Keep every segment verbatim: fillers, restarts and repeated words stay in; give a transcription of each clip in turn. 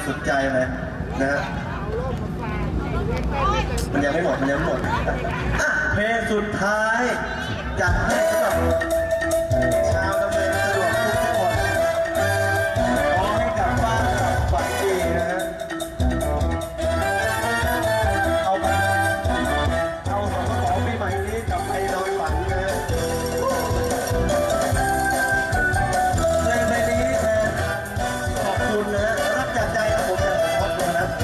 สุดใจเลยนะฮะมันยังไม่หมดมันยังไม่หมดเพลงสุดท้ายจัดให้สำหรับชาวดำเนินสะดวกทุกคนขอให้กลับบ้านฝันดีนะฮะเอาไปเอาสองสองปีใหม่นี้กลับไปนอนฝันนะฮะเพลงนี้แทนขอบคุณนะรักจากใจนะผมจะขอบคุณนะ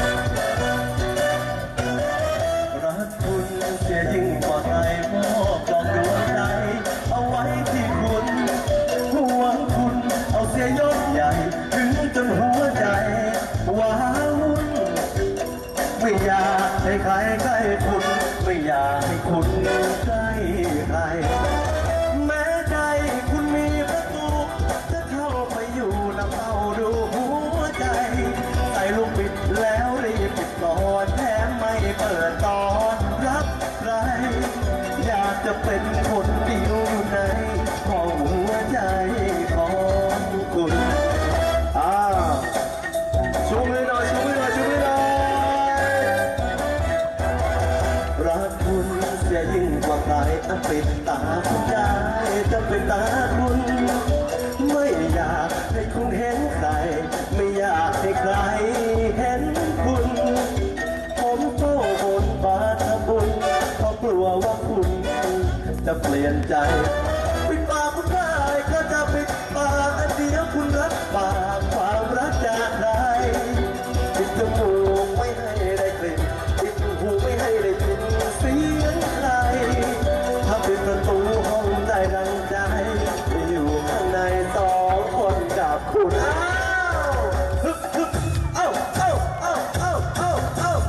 รักคุณเสียยิ่งกว่าใครมอบกล่องดวงใจเอาไว้ที่คุณห่วงคุณเอาเสียยศใหญ่ถึงจนหัวใจว้าวุ่นไม่อยากให้ใครใกล้คุณไม่อยากให้คุณใกล้ใครแม้ใจคุณมีประตูจะเข้าไปอยู่นำเอาดูหัวใจใส่ลูกบิดแล้วรีบปิดก่อนแถมไม่เปิดตอนรับใครอยากจะเป็นคนเดียวในของหัวใจของคุณอ้าวชูมือหน่อยชูมือหน่อยชูมือหน่อยรักคุณเสียยิ่งกว่าใครปิดตาคุณได้จะเป็นตาคุณไม่อยากให้คุณเห็นใครไม่อยากให้ใครเห็นคุณผมโตบนบาทบุญเพราะกลัวว่าคุณจะเปลี่ยนใจปิดปากคุณได้ก็จะปิดปากเดียวคุณรับปากความรักจากใครปิดจมูกไม่ให้ได้กลิ่นปิดหูไม่ให้ได้ยินเสียงใครถ้าปิดประตูห้องได้ดังใจอยู่ข้างในสองคนกับคุณอ้าวฮึบฮึบเอ้าเอ้าเอ้าเอ้าเอ้าเอ้า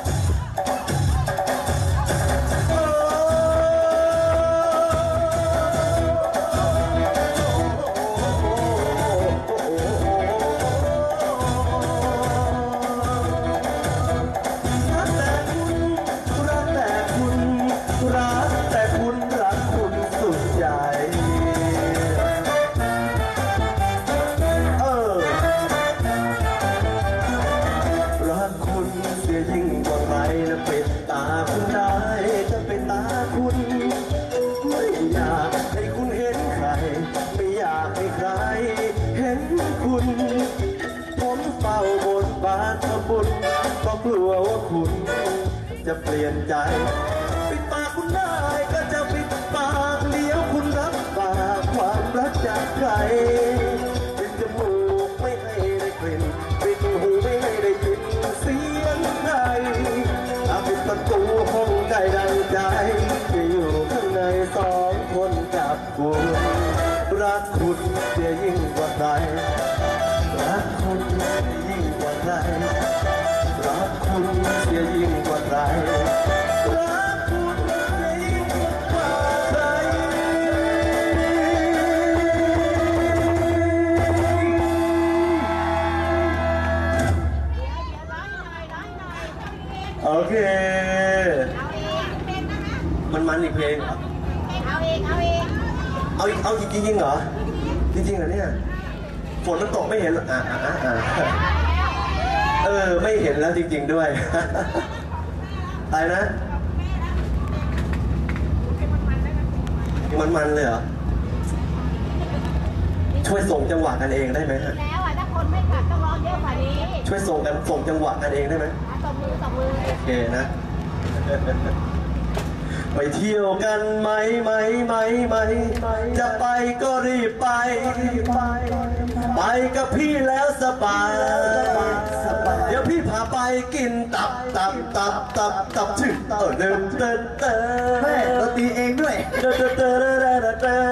ยิ่งกว่าใครนะปิดตาคุณได้จะเป็นตาคุณไม่อยากให้คุณเห็นใครไม่อยากให้ใครเห็นคุณผมเฝ้าบนบานสะบุญก็กลัวว่าคุณจะเปลี่ยนใจปิดปากคุณได้ก็จะปิดปากเลี้ยวคุณรับปากความรักจากใครปิดจมูกไม่ให้ได้กลิ่นปิดหูไม่ให้ได้ยินเสียงใครถ้าปิดประตูห้องได้ดังใจจะอยู่ข้างในสองคนกับคุณรักคุณเสียยิ่งกว่าใครรักคุณเสียยิ่งกว่าใครรักคุณเสียยิ่งกว่าใครรักคุณเสียยิ่งกว่าใครโอเคมันมันอีกเพลงเหรอเอาอีกเอาอีกเอาอีกเอาจริงจริงเหรอจริงๆเหรอเนี่ยฝนมันตกไม่เห็นอ่าอ่าอ่าเออไม่เห็นแล้วจริงๆด้วยอะไรนะมันมันเลยเหรอช่วยส่งจังหวะกันเองได้ไหมฮะแล้วอ่ะถ้าคนไม่ขับต้องร้องเยอะกว่านี้ช่วยส่งกันส่งจังหวะกันเองได้ไหมตบมือตบมือโอเคนะไปเที่ยวกันไหมไหมไหมไหมจะไปก็รีบไปไปกับพี่แล้วสบายเดี๋ยวพี่พาไปกินตับตับตับตับตับถึงเออเดินเดินเดินแม่เราตีเองด้วยเดินเดินเดินเดินเดินเดินเดิ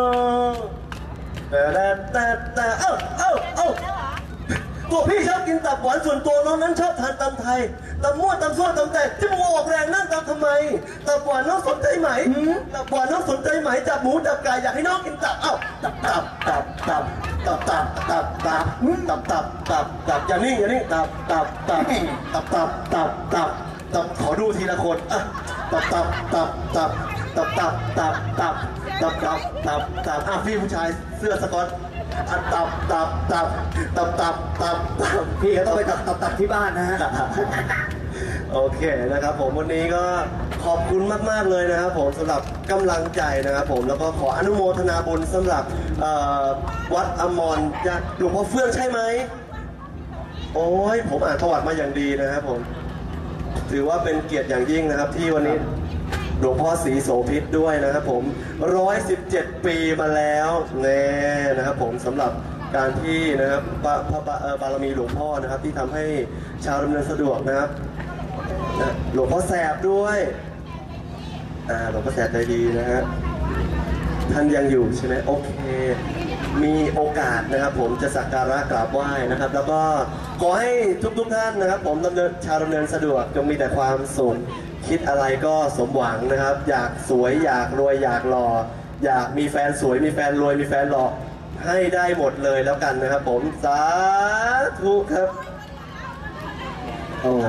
นเดินเอ้าเอ้าเอ้าตัวพี่ชอบกินตับหวานส่วนตัวน้องนั้นชอบทานตำไทยตำมั่วตำซ้วนตำแต่ที่มึงออกแรงนั่งตำทำไมตับหวานน้องสนใจไหมตับหวานน้องสนใจไหมจับหมูจับไก่อยากให้น้องกินตับเอ้าตับตับตับตับตับตับตับตับตับตับตับตับอย่างนี้อย่างนี้ตับตับตับตับตับตับตับตับขอดูทีละคนอ่ะตับตับตับตับตับตับตับตับตับตับตับตับอ่ะพี่ผู้ชายเสื้อสก๊อตอ่ะตับตับตับตับตับตับตับพี่ก็ต้องไปตัดตัดตัดที่บ้านนะฮะโอเคนะครับผมวันนี้ก็ขอบคุณมากๆเลยนะครับผมสำหรับกำลังใจนะครับผมแล้วก็ขออนุโมทนาบุญสำหรับเอ่อวัดอมรจะหลวงพ่อเฟื่องใช่ไหมโอ้ยผมอ่านประวัติมาอย่างดีนะครับผมถือว่าเป็นเกียรติอย่างยิ่งนะครับที่วันนี้หลวงพ่อศรีโสภิตด้วยนะครับผมร้อยสิบเจ็ดปีมาแล้วแน่นะครับผมสำหรับการที่นะครับพระพระเอ่อบารมีหลวงพ่อนะครับที่ทำให้ชาวดำเนินสะดวกนะครับนะหลวงพ่อแสบด้วยอ่าหลวงพ่อแสบใจดีนะฮะท่านยังอยู่ใช่ไหมโอเคมีโอกาสนะครับผมจะสักการะกราบไหว้นะครับ แล้วก็ขอให้ทุกๆท่านนะครับ ผมดำเนินชาวดำเนินสะดวกจงมีแต่ความสุขคิดอะไรก็สมหวังนะครับ อยากสวยอยากรวยอยากหล่ออยากมีแฟนสวยมีแฟนรวยมีแฟนหล่อให้ได้หมดเลยแล้วกันนะครับ ผมสาธุครับโอ้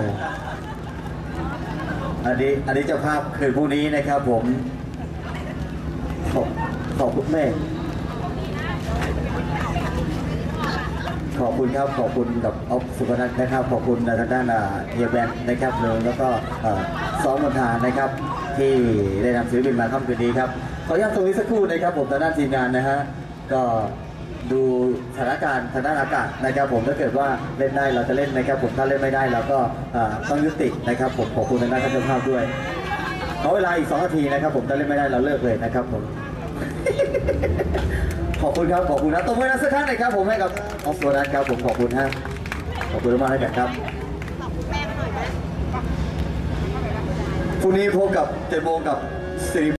อันนี้อันนี้เจ้าภาพคือผู้นี้นะครับผมขอบขอบคุณแม่ขอบคุณครับขอบคุณกับออฟสุพนัทนะครับขอบคุณทางด้านเฮียแบนนะครับเลยแล้วก็ซ้อมมนทานนะครับที่ได้นำศิลปินมาค่ำคืนนี้ครับขออนุญาตตรงนี้สักครู่นะครับผมทางด้านทีมงานนะฮะก็ดูสถานการณ์ทางด้านอากาศนะครับผมถ้าเกิดว่าเล่นได้เราจะเล่นนะครับผมถ้าเล่นไม่ได้เราก็ต้องยุตินะครับผมขอบคุณทางด้านท่านเจ้าภาพด้วยขอเวลาอีกสองนาทีนะครับผมถ้าเล่นไม่ได้เราเลิกเลยนะครับผม ขอบคุณครับขอบคุณนะตบมือนะสักครั้งหน่อยครับผมให้กับออฟโรนัทครับผมขอบคุณฮะขอบคุณมากเลยครับพรุ่งนี้พบกับเจ็ดโมงกับสิริ